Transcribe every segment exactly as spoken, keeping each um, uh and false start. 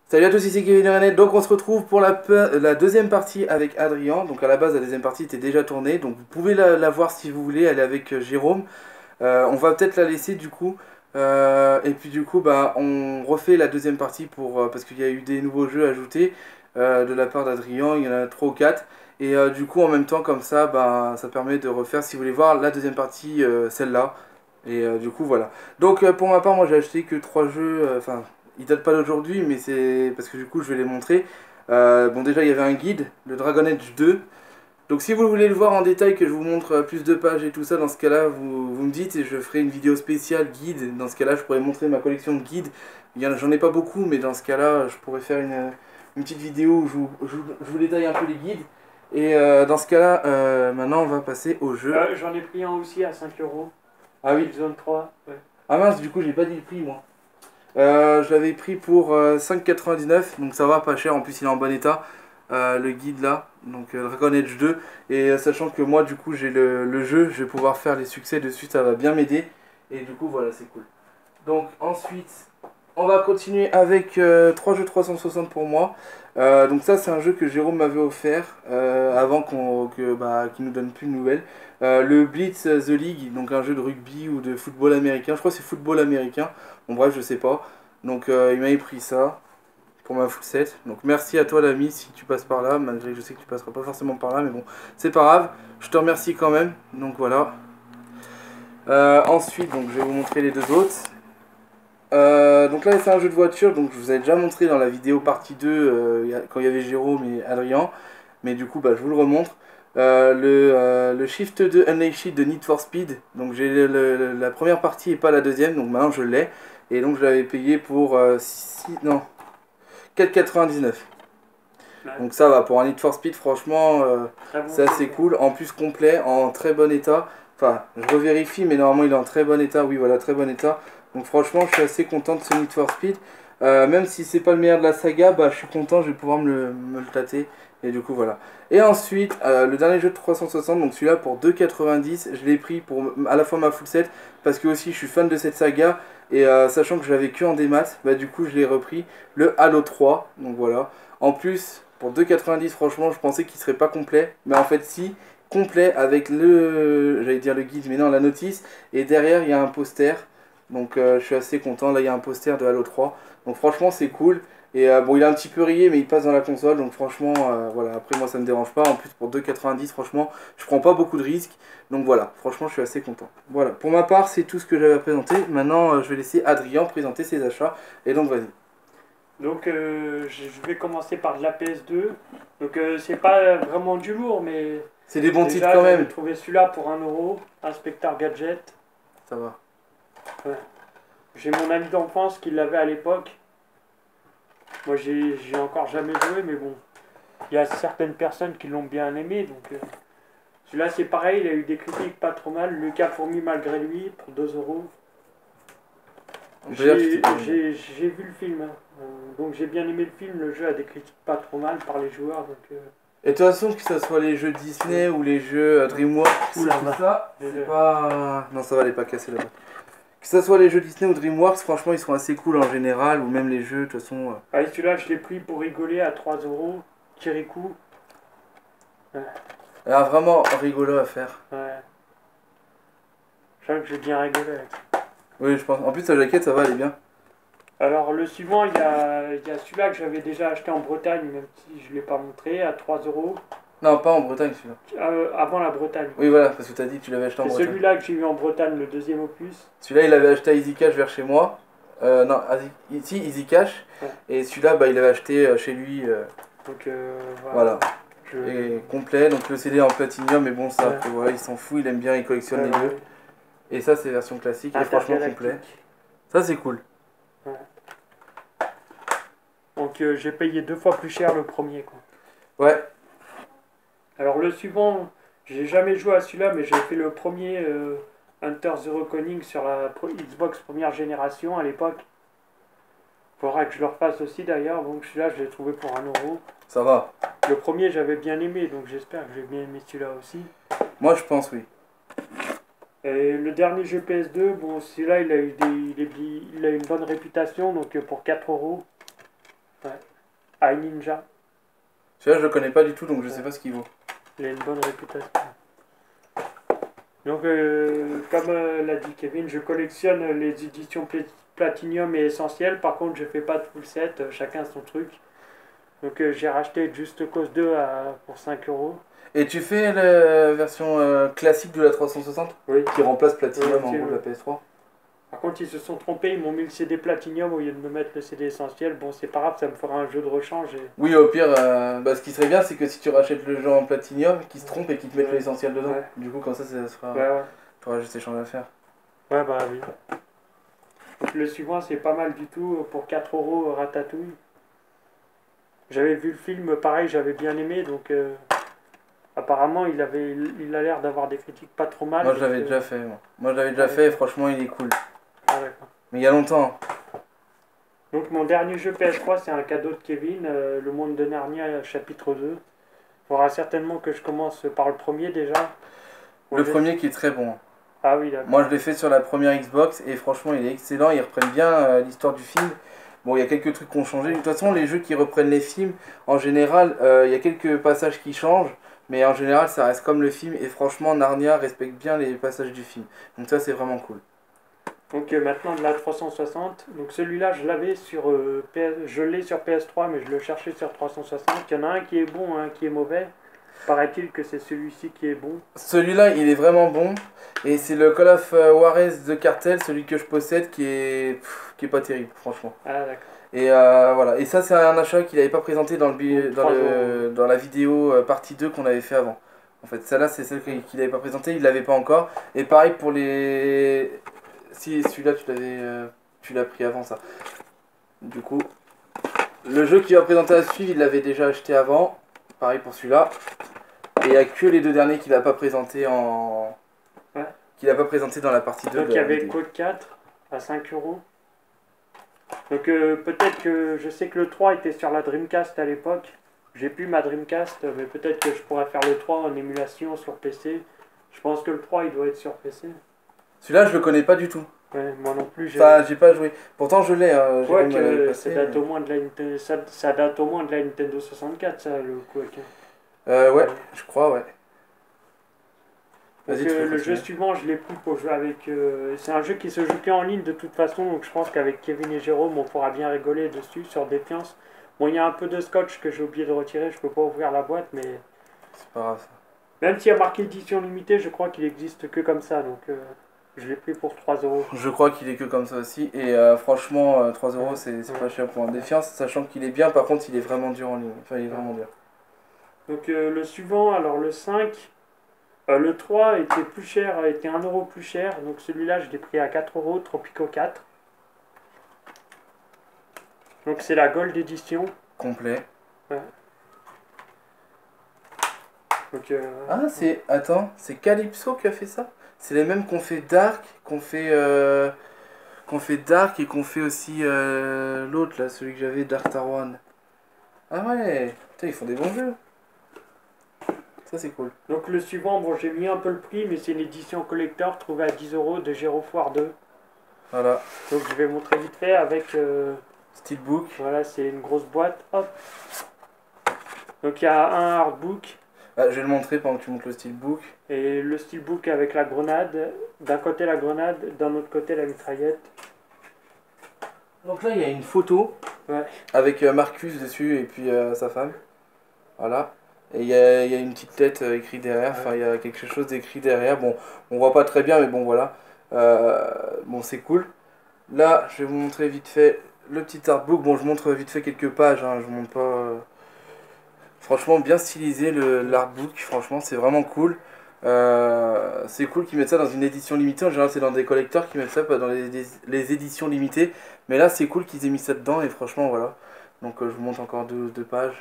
Salut à tous, ici Kevin René. Donc on se retrouve pour la, la deuxième partie avec Adrien. Donc à la base la deuxième partie était déjà tournée, donc vous pouvez la, la voir si vous voulez, elle est avec euh, Jérôme. Euh, on va peut-être la laisser du coup. Euh, et puis du coup bah on refait la deuxième partie pour euh, parce qu'il y a eu des nouveaux jeux ajoutés euh, de la part d'Adrien, il y en a trois ou quatre. Et euh, du coup en même temps comme ça bah ça permet de refaire si vous voulez voir la deuxième partie, euh, celle-là. Et euh, du coup voilà. Donc euh, pour ma part moi j'ai acheté que trois jeux, euh, enfin ils datent pas d'aujourd'hui mais c'est parce que du coup je vais les montrer. Euh, bon déjà il y avait un guide, le Dragon Age deux. Donc si vous voulez le voir en détail, que je vous montre euh, plus de pages et tout ça, dans ce cas-là vous, vous me dites et je ferai une vidéo spéciale guide. Dans ce cas-là je pourrais montrer ma collection de guides. Il y en a- J'en ai pas beaucoup mais dans ce cas-là je pourrais faire une, une petite vidéo où je vous, je vous- je vous détaille un peu les guides. Et euh, dans ce cas-là, euh, maintenant on va passer au jeu. Euh, J'en ai pris un aussi à cinq euros. Ah oui. Killzone trois. Ouais. Ah mince, du coup j'ai pas dit le prix moi. Euh, je l'avais pris pour euh, cinq quatre-vingt-dix-neuf, donc ça va, pas cher, en plus il est en bon état, euh, le guide là, donc euh, Dragon Age deux, et euh, sachant que moi du coup j'ai le, le jeu, je vais pouvoir faire les succès dessus, ça va bien m'aider, et du coup voilà, c'est cool. Donc ensuite, on va continuer avec euh, trois jeux trois cent soixante pour moi. Euh, donc ça c'est un jeu que Jérôme m'avait offert euh, avant qu'on que, bah, qu'il nous donne plus de nouvelles. Euh, le Blitz The League, donc un jeu de rugby ou de football américain. Je crois que c'est football américain. Bon bref, je sais pas. Donc euh, il m'avait pris ça pour ma full set. Donc merci à toi l'ami si tu passes par là, malgré que je sais que tu passeras pas forcément par là, mais bon, c'est pas grave. Je te remercie quand même. Donc voilà. Euh, ensuite, donc je vais vous montrer les deux autres. Euh, donc là c'est un jeu de voiture, donc je vous avais déjà montré dans la vidéo partie deux euh, quand il y avait Jérôme et Adrien, mais du coup bah, je vous le remontre. Euh, le, euh, le Shift deux Unleashed de Need for Speed, donc j'ai le- le- la première partie et pas la deuxième, donc maintenant je l'ai, et donc je l'avais payé pour euh, six, non, quatre quatre-vingt-dix-neuf. Ouais. Donc ça va, pour un Need for Speed franchement euh, Très bon c'est assez jeu. cool, en plus complet, en très bon état. Enfin, je revérifie, mais normalement il est en très bon état, oui voilà, très bon état. Donc franchement, je suis assez content de ce Need for Speed. Euh, même si c'est pas le meilleur de la saga, bah, je suis content, je vais pouvoir me le, me le tâter. Et du coup, voilà. Et ensuite, euh, le dernier jeu de trois cent soixante, donc celui-là pour deux quatre-vingt-dix, je l'ai pris pour à la fois ma full set, parce que aussi je suis fan de cette saga. Et euh, sachant que je l'avais que en démat, bah du coup je l'ai repris, le Halo trois. Donc voilà. En plus, pour deux quatre-vingt-dix, franchement, je pensais qu'il serait pas complet. Mais en fait, si, complet avec le, j'allais dire le guide, mais non, la notice. Et derrière, il y a un poster. Donc euh, je suis assez content. Là, il y a un poster de Halo trois. Donc franchement, c'est cool. Et euh, bon, il est un petit peu rayé, mais il passe dans la console. Donc franchement, euh, voilà. Après, moi, ça me dérange pas. En plus, pour deux quatre-vingt-dix, franchement, je prends pas beaucoup de risques. Donc voilà, franchement, je suis assez content. Voilà, pour ma part, c'est tout ce que j'avais à présenter. Maintenant, euh, je vais laisser Adrien présenter ses achats. Et donc, vas-y. Donc euh, je je vais commencer par de la P S deux. Donc euh, c'est pas vraiment du lourd, mais C'est des bons titres déjà quand j'avais même. trouvé celui-là pour un euro, Inspector Gadget. Ça va. Ouais. J'ai mon ami d'enfance qui l'avait à l'époque. Moi j'ai j'ai encore jamais joué, mais bon. Il y a certaines personnes qui l'ont bien aimé, donc euh, celui-là c'est pareil, il a eu des critiques pas trop mal. Lucas Fourmi malgré lui pour deux euros. On peut dire que J'ai c'était pas j'ai- j'ai vu le film, hein. Euh, donc j'ai bien aimé le film. Le jeu a des critiques pas trop mal par les joueurs. Donc, euh, Et de toute façon, que ce soit les jeux Disney ou les jeux euh, DreamWorks, Oula, tout va. ça, Je- c'est pas... Non, ça va, les pas casser là-bas. Que ce soit les jeux Disney ou DreamWorks, franchement, ils sont assez cool en général, ou même les jeux, de toute façon... euh, Allez, celui-là je l'ai pris pour rigoler à trois euros. Kirikou. Ouais. Alors, vraiment rigolo à faire. Ouais. Je crois que j'ai bien rigolé avec. Oui, je pense. En plus, la jaquette, ça va, elle est bien. Alors le suivant, il y a, il y a celui-là que j'avais déjà acheté en Bretagne, même si je ne l'ai pas montré, à trois euros. Non, pas en Bretagne, celui-là. Euh, avant la Bretagne. Oui, voilà, parce que t'as dit que tu l'avais acheté en C'est Bretagne. celui-là que j'ai eu en Bretagne, le deuxième opus. Celui-là, il l'avait acheté à Easy Cash vers chez moi. Euh, non, Easy- ici, Easy Cash. Ouais. Et celui-là, bah, il l'avait acheté euh, chez lui. euh, Donc euh, Voilà. voilà. Je... Et complet, donc le C D en platinium, mais bon, ça, Ouais. après, voilà, il s'en fout, il aime bien, il collectionne Ouais, les deux. ouais. Et ça, c'est version classique et franchement complet. Intergalactique. Ça, c'est cool. Ouais. Donc euh, j'ai payé deux fois plus cher le premier, quoi. Ouais, Alors le suivant, j'ai jamais joué à celui-là, mais j'ai fait le premier euh, Hunter The Reckoning sur la pro- Xbox première génération à l'époque. Faudra que je le refasse aussi d'ailleurs, donc celui-là je l'ai trouvé pour un euro. ça va. Le premier j'avais bien aimé, donc j'espère que j'ai bien aimé celui-là aussi. Moi, je pense, oui. Et le dernier jeu P S deux, bon celui-là il a eu des, il est bi- il a une bonne réputation, donc euh, pour quatre euros. Ouais. iNinja. Celui-là, je le connais pas du tout, donc je Ouais. sais pas ce qu'il vaut. Il a une bonne réputation. Donc, euh, comme euh, l'a dit Kevin, je collectionne les éditions pla- Platinum et Essentiel. Par contre, je fais pas de full set, euh, chacun son truc. Donc, euh, j'ai racheté Just Cause deux à, pour cinq euros. Et tu fais la version euh, classique de la trois cent soixante Oui. qui remplace Platinum Ouais, en ok, gros de ouais. la P S trois. Par contre, ils se sont trompés, ils m'ont mis le C D Platinum au lieu de me mettre le C D Essentiel. Bon, c'est pas grave, ça me fera un jeu de rechange. Et... Oui, au pire, euh, bah, ce qui serait bien, c'est que si tu rachètes le jeu en Platinum, qu'ils se trompent et qu'ils te mettent Ouais. l'essentiel dedans. Ouais. Du coup, comme ça, ça sera. Ouais, ouais. Tu auras juste échange à faire. Ouais, bah oui. Donc, le suivant, c'est pas mal du tout pour quatre euros Ratatouille. J'avais vu le film, pareil, j'avais bien aimé, donc euh, apparemment il avait, il a l'air d'avoir des critiques pas trop mal. Moi, je donc, l'avais euh, déjà fait. Moi, moi je l'avais déjà ouais. fait et franchement, il est cool. Ah, d'accord. Mais il y a longtemps. Donc mon dernier jeu P S trois, c'est un cadeau de Kevin, euh, Le Monde de Narnia, chapitre deux. Il faudra certainement que je commence par le premier déjà. Bon, Le j'ai- premier qui est très bon. Ah oui, d'accord. Moi, je l'ai fait sur la première Xbox et franchement, il est excellent. Ils reprennent bien euh, l'histoire du film. Bon, il y a quelques trucs qui ont changé. De toute façon, les jeux qui reprennent les films, en général, euh, il y a quelques passages qui changent. Mais en général, ça reste comme le film. Et franchement, Narnia respecte bien les passages du film. Donc ça, c'est vraiment cool. Donc euh, maintenant de la trois cent soixante. Donc celui-là, je l'avais sur euh, P S... je l'ai sur P S trois, mais je le cherchais sur trois cent soixante. Il y en a un qui est bon, un qui est mauvais. Paraît-il que c'est celui-ci qui est bon. Celui-là, il est vraiment bon. Et c'est le Call of euh, Juarez de Cartel, celui que je possède, qui est, pff, qui est pas terrible, franchement. Ah d'accord. Et euh, voilà. Et ça, c'est un achat qu'il n'avait pas présenté dans, le, bi- Donc, dans, trois le, dans la vidéo euh, partie deux qu'on avait fait avant. En fait, celle-là, c'est celle qu'il qu'il n'avait pas présentée, il l'avait pas encore. Et pareil pour les. Si, celui-là, tu l'avais, euh, tu l'as pris avant ça. Du coup, le jeu qui va présenter à suivre, il l'avait déjà acheté avant. Pareil pour celui-là. Et il n'y a que les deux derniers qu'il n'a pas présenté en. Ouais. Qu'il n'a pas présenté dans la partie deux. Donc de il y la avait vidéo. Code quatre à cinq euros. Donc euh, peut-être que je sais que le trois était sur la Dreamcast à l'époque. J'ai plus ma Dreamcast, mais peut-être que je pourrais faire le trois en émulation sur P C. Je pense que le trois il doit être sur P C. Celui-là, je le connais pas du tout. Ouais, moi non plus. j'ai- Enfin, j'ai pas joué. Pourtant, je l'ai. Hein. Je vois Jérôme me l'avait que passé, ça date, mais- au moins de la, Ninte- ça, ça date au moins de la Nintendo soixante-quatre, ça, le Quake. Euh, ouais, je crois, ouais. Donc Vas-y, tu euh, peux le jeu continuer. suivant, je l'ai pris pour jouer avec... euh, c'est un jeu qui se joue qu'en ligne de toute façon, donc je pense qu'avec Kevin et Jérôme, on pourra bien rigoler dessus, sur Défiance. Bon, il y a un peu de scotch que j'ai oublié de retirer, je peux pas ouvrir la boîte, mais... C'est pas grave ça. Même s'il y a marqué édition limitée, je crois qu'il existe que comme ça, donc euh, je l'ai pris pour trois euros. Je crois qu'il est que comme ça aussi. Et euh, franchement, euh, trois euros, Ouais. c'est c'est Ouais. pas cher pour un défiance. Sachant qu'il est bien, par contre, il est vraiment dur en ligne. Enfin, il est vraiment dur. Donc euh, le suivant, alors le cinq, euh, le trois était plus cher, était un euro plus cher, donc celui-là je l'ai pris à quatre euros, Tropico quatre. Donc c'est la Gold Edition. Complet. Donc, euh, Ah, c'est. Attends, c'est Calypso qui a fait ça? C'est les mêmes qu'on fait Dark, qu'on fait. Euh, qu'on fait Dark et qu'on fait aussi euh, l'autre là, celui que j'avais, Dark Star One. Ah ouais, putain, ils font des bons jeux. Ça, c'est cool. donc le suivant, bon j'ai mis un peu le prix, mais c'est une édition collector trouvée à dix euros de Gérofoire deux. Voilà, Donc je vais montrer vite fait avec... euh, Steelbook. voilà, c'est une grosse boîte. Hop. Donc il y a un hardbook Ah, je vais le montrer pendant que tu montres le Steelbook. et le steelbook avec la grenade. D'un côté la grenade, d'un autre côté la mitraillette. Donc là, il y a une photo Ouais. avec euh, Marcus dessus et puis euh, sa femme. Voilà. Et il y a, il y a une petite tête euh, écrite derrière. Enfin, il y a quelque chose d'écrit derrière. Bon, on voit pas très bien, mais bon, voilà. Euh, bon, c'est cool. Là, je vais vous montrer vite fait le petit artbook. Bon, je montre vite fait quelques pages. Hein, je vous montre pas. euh, Franchement, bien stylisé le l'artbook. Franchement, c'est vraiment cool. Euh, c'est cool qu'ils mettent ça dans une édition limitée. En général, c'est dans des collecteurs qui mettent ça, pas dans les, les- les éditions limitées. Mais là, c'est cool qu'ils aient mis ça dedans. Et franchement, voilà. Donc, euh, je vous montre encore deux, deux pages.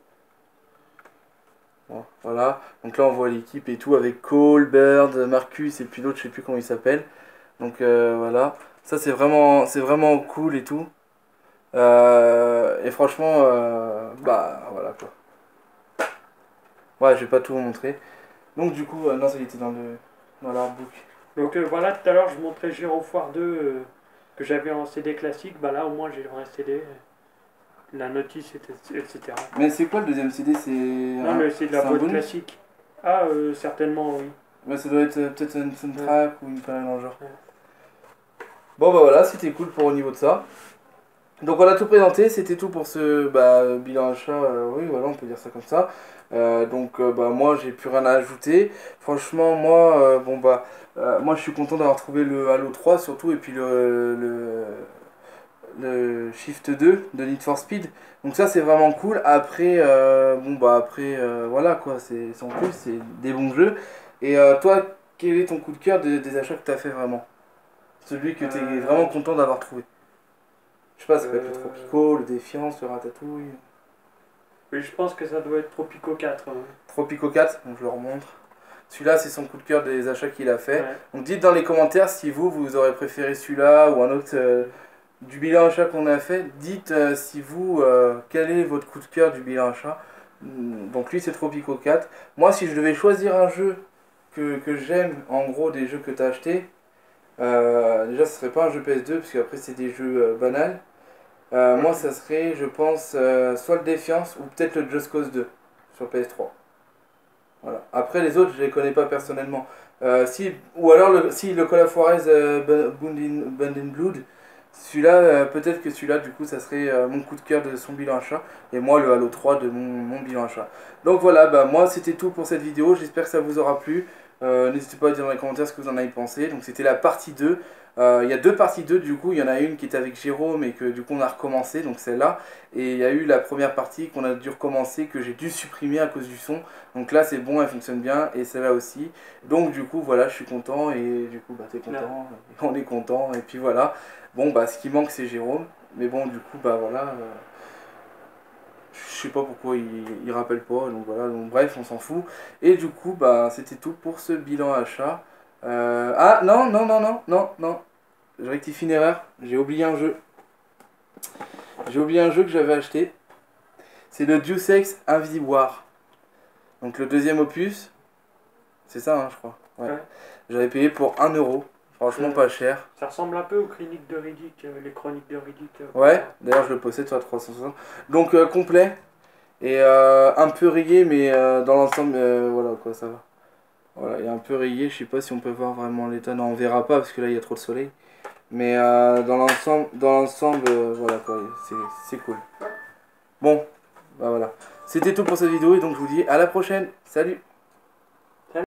Bon, voilà. Donc là, on voit l'équipe et tout avec Cole, Bird, Marcus et puis l'autre, je sais plus comment il s'appelle. Donc euh, voilà. Ça, c'est vraiment, c'est vraiment cool et tout. Euh, et franchement, euh, bah voilà quoi. Ouais, je vais pas tout vous montrer. Donc du coup, euh, non, ça il était dans le dans l'artbook. Donc euh, voilà, tout à l'heure je montrais Gérofoire deux euh, que j'avais en C D classique. Bah là au moins j'ai un C D. la notice, et cetera. Mais c'est quoi le deuxième C D? C'est Non, mais c'est de la boîte classique. Ah, euh, certainement, oui. Mais ça doit être euh, peut-être une soundtrack ouais. ou une connerie dans le genre. Ouais. Bon, bah voilà, c'était cool pour au niveau de ça. Donc on a tout présenté, c'était tout pour ce bah, bilan achat, euh, oui voilà on peut dire ça comme ça. Euh, donc euh, bah moi j'ai plus rien à ajouter. Franchement moi euh, bon bah euh, moi je suis content d'avoir trouvé le Halo trois surtout et puis le, le, le Shift deux de Need for Speed. Donc ça c'est vraiment cool. Après euh, bon bah après euh, voilà quoi, c'est en plus c'est des bons jeux. Et euh, toi quel est ton coup de cœur de, des achats que tu as fait vraiment? Celui que tu es euh... vraiment content d'avoir trouvé? Je sais pas, ça peut être le Tropico, le Défiance, le Ratatouille. Oui, je pense que ça doit être Tropico quatre. Hein. Tropico quatre, donc je le remontre. Celui-là, c'est son coup de cœur des achats qu'il a fait. Ouais. Donc dites dans les commentaires si vous, vous aurez préféré celui-là ou un autre euh, du bilan achat qu'on a fait. Dites euh, si vous, euh, quel est votre coup de cœur du bilan achat. Donc lui, c'est Tropico quatre. Moi, si je devais choisir un jeu que, que j'aime, en gros, des jeux que tu as achetés, euh, déjà, ce serait pas un jeu P S deux, parce qu'après, c'est des jeux euh, banals. Euh, moi, ça serait, je pense, euh, soit le Défiance ou peut-être le Just Cause deux sur P S trois. Voilà. Après, les autres, je les connais pas personnellement. Euh, si, ou alors, le, si le Call of Juarez euh, Band in Blood, celui-là, euh, peut-être que celui-là, du coup, ça serait euh, mon coup de cœur de son bilan achat. Et moi, le Halo trois de mon, mon bilan achat. Donc voilà, bah, moi, c'était tout pour cette vidéo. J'espère que ça vous aura plu. Euh, N'hésitez pas à dire dans les commentaires ce que vous en avez pensé. Donc c'était la partie deux. Il euh, y a deux parties deux du coup. Il y en a une qui est avec Jérôme et que du coup on a recommencé. Donc celle-là. Et il y a eu la première partie qu'on a dû recommencer, que j'ai dû supprimer à cause du son. Donc là c'est bon, elle fonctionne bien. Et celle-là aussi. Donc du coup voilà, je suis content. Et du coup bah t'es content. Et on est content. Et puis voilà. Bon bah ce qui manque c'est Jérôme. Mais bon du coup bah voilà. Euh... Je sais pas pourquoi il, il rappelle pas, donc voilà, donc bref, on s'en fout. Et du coup, bah, c'était tout pour ce bilan achat. Euh, ah, non, non, non, non, non, non. Je rectifie une erreur, j'ai oublié un jeu. J'ai oublié un jeu que j'avais acheté. C'est le Deus Ex Invisible War. Donc le deuxième opus. C'est ça, hein, je crois. Ouais. Ouais. J'avais payé pour un euro. Franchement, euh, pas cher. Ça ressemble un peu aux Chroniques de Riddick, euh, les Chroniques de Riddick. Euh, ouais, d'ailleurs, je le possède sur la trois cent soixante. Donc, euh, complet. Et euh, un peu rayé, mais euh, dans l'ensemble, euh, voilà quoi, ça va. Voilà, il est un peu rayé, je sais pas si on peut voir vraiment l'état. Non, on verra pas parce que là, il y a trop de soleil. Mais euh, dans l'ensemble, dans l'ensemble, euh, voilà quoi, c'est cool. Bon, bah voilà. C'était tout pour cette vidéo et donc je vous dis à la prochaine. Salut!